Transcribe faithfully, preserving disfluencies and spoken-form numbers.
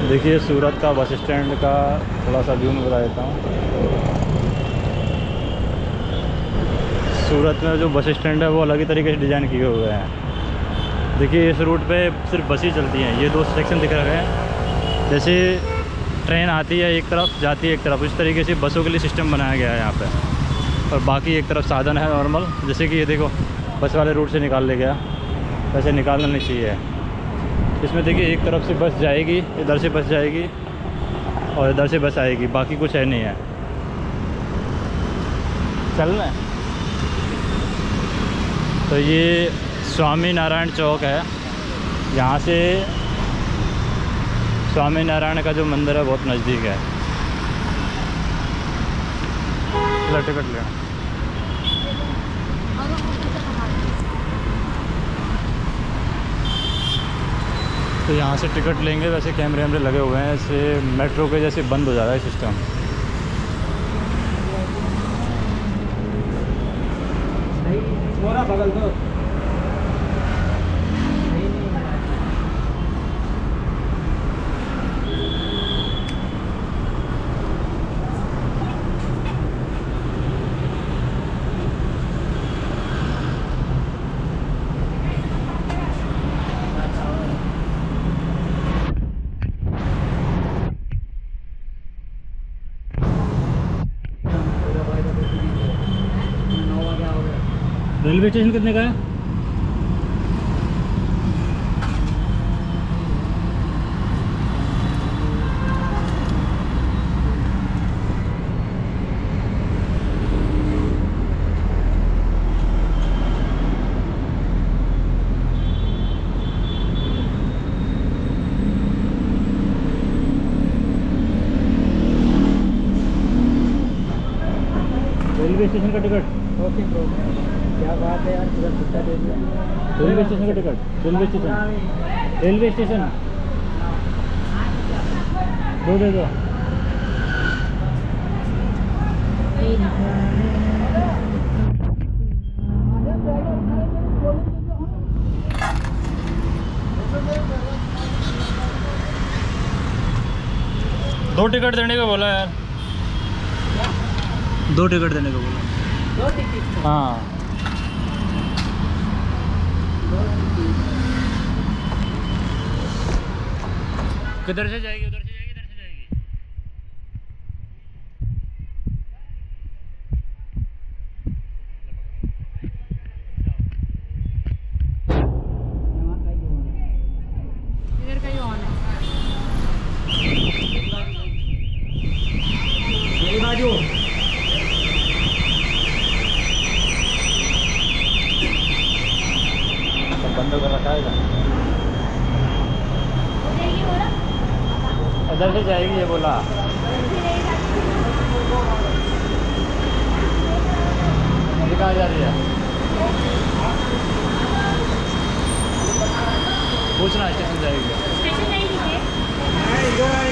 देखिए सूरत का bus stand का थोड़ा सा व्यू में बता देता हूँ। सूरत में जो बस स्टैंड है वो अलग ही तरीके से डिज़ाइन किए हुए हैं। देखिए इस रूट पे सिर्फ बस ही चलती हैं। ये दो सेक्शन दिख रहे हैं, जैसे ट्रेन आती है एक तरफ जाती है एक तरफ, इस तरीके से बसों के लिए सिस्टम बनाया गया है यहाँ पे। और बाकी एक तरफ साधन है नॉर्मल, जैसे कि ये देखो बस वाले रूट से निकाल ले गया, वैसे निकालना नहीं चाहिए। इसमें देखिए एक तरफ से बस जाएगी, इधर से बस जाएगी और इधर से बस आएगी, बाकी कुछ है नहीं है। चलना है तो ये स्वामी नारायण चौक है। यहाँ से स्वामी नारायण का जो मंदिर है बहुत नज़दीक है। चलो टिकट लेना। तो यहाँ से टिकट लेंगे। वैसे कैमरे वैमरे लगे हुए हैं, इससे मेट्रो के जैसे बंद हो जा रहा है सिस्टम। बगल दो। रेलवे स्टेशन कितने का है? रेलवे स्टेशन का टिकट। ओके ब्रो, क्या बात है यार, पूरा छुट्टा दे दिया। रेलवे स्टेशन का ticket. Railway station railway station दो दे दो। दो टिकट देने को बोला यार, दो टिकट देने को बोला। दो टिकट? हाँ। किधर से जाएगी? उधर से जाएगी, इधर से जाएगी? इधर का ही ऑन है। यही बाजू बंद कर रखा है। इधर से जाएगी ये बोला। अभी कहाँ जा रही है? पूछना स्टेशन जाएगी। स्टेशन नहीं है।